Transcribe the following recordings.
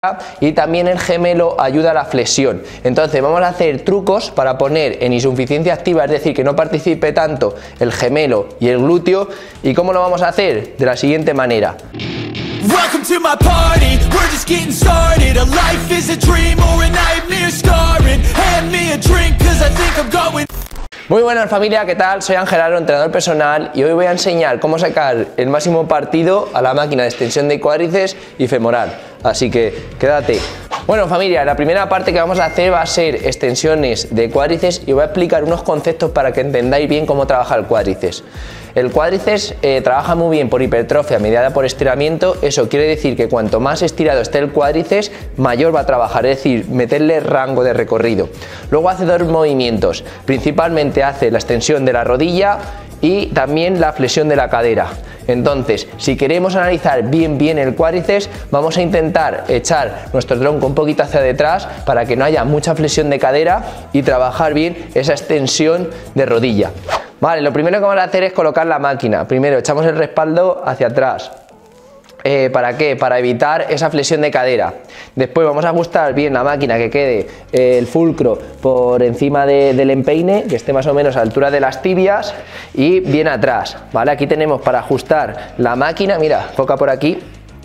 y también el gemelo ayuda a la flexión. Entonces vamos a hacer trucos para poner en insuficiencia activa, es decir, que no participe tanto el gemelo y el glúteo. ¿Y cómo lo vamos a hacer? De la siguiente manera. Welcome to my party, we're just getting started. A life is a dream or a nightmare scarring. Hand me a drink cause I think I'm going. Muy buenas familia, ¿qué tal? Soy Ángel Aro, entrenador personal, y hoy voy a enseñar cómo sacar el máximo partido a la máquina de extensión de cuádriceps y femoral. Así que quédate. Bueno familia, la primera parte que vamos a hacer va a ser extensiones de cuádriceps y voy a explicar unos conceptos para que entendáis bien cómo trabaja el cuádriceps. El cuádriceps trabaja muy bien por hipertrofia mediada por estiramiento. Eso quiere decir que cuanto más estirado esté el cuádriceps, mayor va a trabajar, es decir, meterle rango de recorrido. Luego hace dos movimientos, principalmente hace la extensión de la rodilla y también la flexión de la cadera. Entonces, si queremos analizar bien el cuádriceps, vamos a intentar echar nuestro tronco un poquito hacia detrás para que no haya mucha flexión de cadera y trabajar bien esa extensión de rodilla. Vale, lo primero que vamos a hacer es colocar la máquina. Primero echamos el respaldo hacia atrás. ¿Para qué? Para evitar esa flexión de cadera. Después vamos a ajustar bien la máquina, que quede el fulcro por encima del empeine, que esté más o menos a la altura de las tibias y bien atrás. ¿Vale? Aquí tenemos para ajustar la máquina, mira, foca por aquí.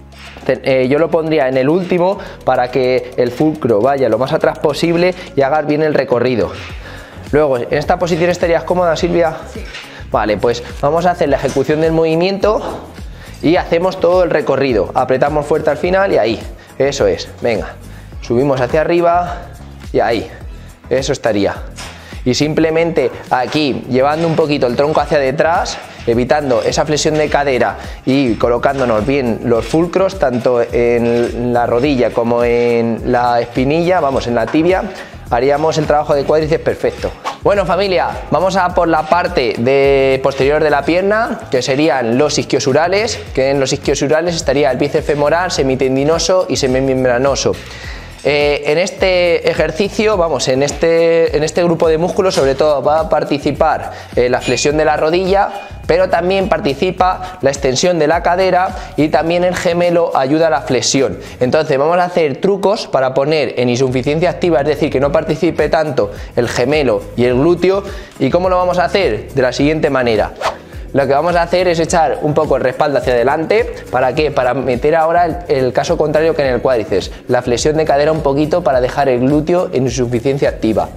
Yo lo pondría en el último para que el fulcro vaya lo más atrás posible y haga bien el recorrido. Luego, ¿en esta posición estarías cómoda, Silvia? Sí. Vale, pues vamos a hacer la ejecución del movimiento y hacemos todo el recorrido. Apretamos fuerte al final y ahí. Eso es. Venga. Subimos hacia arriba y ahí. Eso estaría. Y simplemente aquí, llevando un poquito el tronco hacia detrás, evitando esa flexión de cadera y colocándonos bien los fulcros, tanto en la rodilla como en la espinilla, vamos, en la tibia, haríamos el trabajo de cuádriceps perfecto. Bueno familia, vamos a por la parte posterior de la pierna, que serían los isquiosurales, que en los isquiosurales estaría el bíceps femoral, semitendinoso y semimembranoso. En este ejercicio, vamos, en este grupo de músculos sobre todo va a participar la flexión de la rodilla, pero también participa la extensión de la cadera y también el gemelo ayuda a la flexión. Entonces vamos a hacer trucos para poner en insuficiencia activa, es decir, que no participe tanto el gemelo y el glúteo. ¿Y cómo lo vamos a hacer? De la siguiente manera. Lo que vamos a hacer es echar un poco el respaldo hacia adelante. ¿Para qué? Para meter ahora el caso contrario que en el cuádriceps, la flexión de cadera un poquito para dejar el glúteo en insuficiencia activa.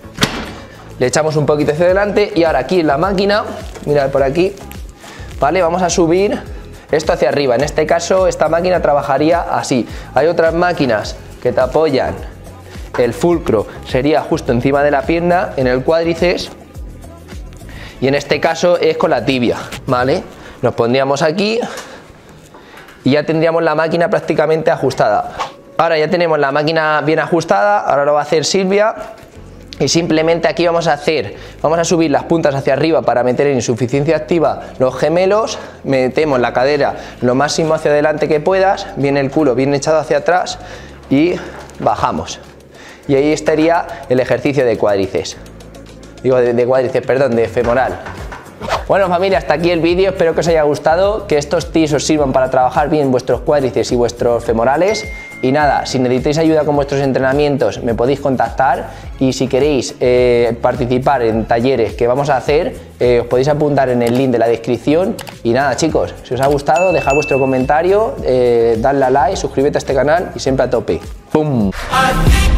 Le echamos un poquito hacia adelante y ahora aquí en la máquina, mirad por aquí, ¿vale? Vamos a subir esto hacia arriba. En este caso esta máquina trabajaría así. Hay otras máquinas que te apoyan, el fulcro sería justo encima de la pierna en el cuádriceps. Y en este caso es con la tibia, ¿vale? Nos pondríamos aquí y ya tendríamos la máquina prácticamente ajustada. Ahora ya tenemos la máquina bien ajustada, ahora lo va a hacer Silvia. Y simplemente aquí vamos a subir las puntas hacia arriba para meter en insuficiencia activa los gemelos. Metemos la cadera lo máximo hacia adelante que puedas, viene el culo bien echado hacia atrás y bajamos. Y ahí estaría el ejercicio de cuádriceps. De cuádriceps, perdón, de femoral. Bueno familia, hasta aquí el vídeo, espero que os haya gustado, que estos tips os sirvan para trabajar bien vuestros cuádriceps y vuestros femorales. Y nada, si necesitáis ayuda con vuestros entrenamientos me podéis contactar, y si queréis participar en talleres que vamos a hacer, os podéis apuntar en el link de la descripción. Y nada chicos, si os ha gustado, dejad vuestro comentario, dadle a like, suscríbete a este canal y siempre a tope. ¡Pum!